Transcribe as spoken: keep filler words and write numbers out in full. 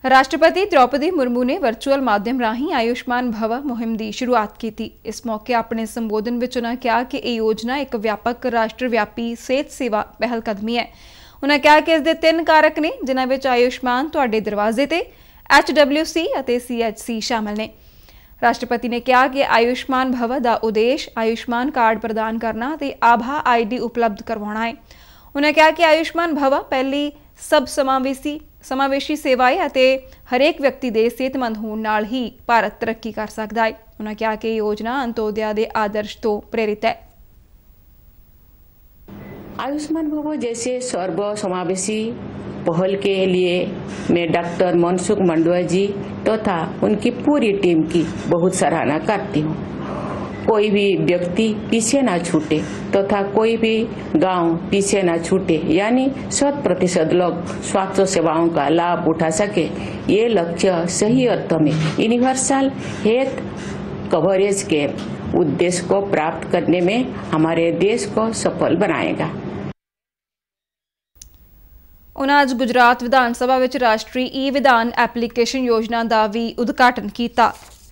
राष्ट्रपति द्रौपदी मुर्मू ने वर्चुअल माध्यम राही आयुष्मान भव मुहिम की शुरुआत की थी। इस मौके अपने संबोधन में उन्होंने कहा कि यह योजना एक व्यापक राष्ट्रव्यापी सेहत सेवा पहलकदमी है। उन्होंने कहा कि इसके तीन कारक ने जिन्हां विच आयुष्मान तुहाडे दरवाजे ते, एच डबल्यू सी और सी एच सी शामिल ने। राष्ट्रपति ने कहा कि आयुष्मान भव का उद्देश्य आयुष्मान कार्ड प्रदान करना ते आभा आई डी उपलब्ध करवाना है। उन्होंने कहा कि आयुष्मान भव पहली सब समावेशी समावेशी सेवाएं ਅਤੇ हरेक व्यक्ति के सेहतमंद होने नाल ही भारत तरक्की कर सकता है। उन्होंने कहा कि योजना अंत्योदय के आदर्श तो प्रेरित है। आयुष्मान भव जैसे सर्व समावेशी पहल के लिए मैं डॉक्टर मनसुख मंडवा जी तथा तो उनकी पूरी टीम की बहुत सराहना करती हूँ। कोई भी व्यक्ति पीछे ना छूटे तथा तो कोई भी गांव पीछे ना छूटे, यानी शत प्रतिशत लोग स्वास्थ्य सेवाओं का लाभ उठा सके। ये लक्ष्य सही अर्थ में यूनिवर्सल हेल्थ कवरेज के उद्देश्य को प्राप्त करने में हमारे देश को सफल बनाएगा। उन्होंने आज गुजरात विधान सभा में राष्ट्रीय ई विधान एप्लीकेशन योजना का भी उद्घाटन किया।